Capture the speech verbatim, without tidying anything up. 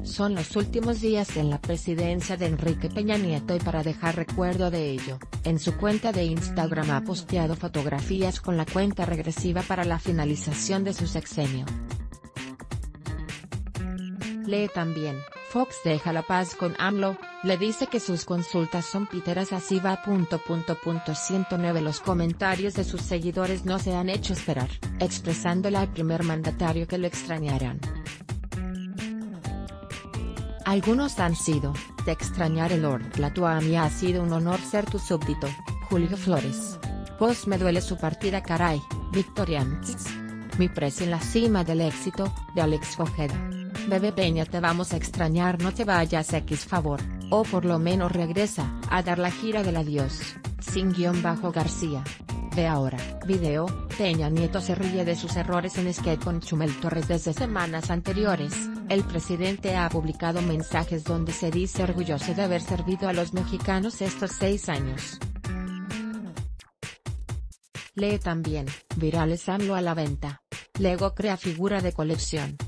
Son los últimos días en la presidencia de Enrique Peña Nieto y para dejar recuerdo de ello, en su cuenta de Instagram ha posteado fotografías con la cuenta regresiva para la finalización de su sexenio. Lee también, Fox deja la paz con AMLO, le dice que sus consultas son piteras así va. ciento nueve Los comentarios de sus seguidores no se han hecho esperar, expresándole al primer mandatario que lo extrañarán. Algunos han sido: te extrañaré Lord Tlatoani, ha sido un honor ser tu súbdito, Julio Flores. Pues me duele su partida caray, Victorians. Mi presi en la cima del éxito, de Alex Ojeda. Bebé Peña, te vamos a extrañar, no te vayas X favor, o por lo menos regresa, a dar la gira del adiós, sin guión bajo García. Ve ahora, video, Peña Nieto se ríe de sus errores en sketch con Chumel Torres. Desde semanas anteriores, el presidente ha publicado mensajes donde se dice orgulloso de haber servido a los mexicanos estos seis años. Lee también, virales AMLO a la venta. Lego crea figura de colección.